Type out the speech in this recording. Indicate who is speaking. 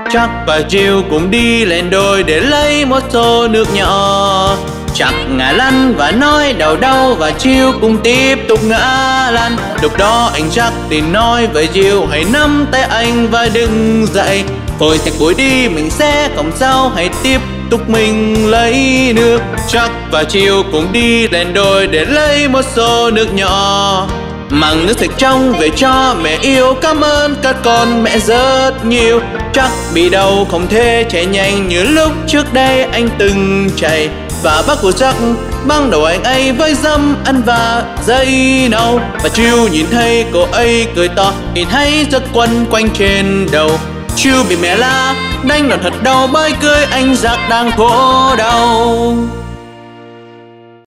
Speaker 1: Chắc và Chiêu cùng đi lên đồi để lấy một xô nước nhỏ. Chắc ngã lăn và nói đau đau, và Chiêu cùng tiếp tục ngã lăn. Lúc đó anh Chắc thì nói với Chiêu hãy nắm tay anh và đứng dậy. Thôi sẽ cúi đi, mình sẽ không sao, hãy tiếp tục mình lấy nước. Chắc và Chiêu cùng đi lên đồi để lấy một xô nước nhỏ. Mang nước sạch trong về cho mẹ yêu, cảm ơn các con mẹ rất nhiều. Chắc bị đau không thể chạy nhanh như lúc trước đây anh từng chạy. Và bác của Chắc băng đầu anh ấy với dâm ăn và dây nâu. Và Chiêu nhìn thấy cô ấy cười to, nhìn thấy giấc quấn quanh trên đầu. Chiêu bị mẹ la đánh đòn thật đau, bởi cười anh Giác đang khổ đau.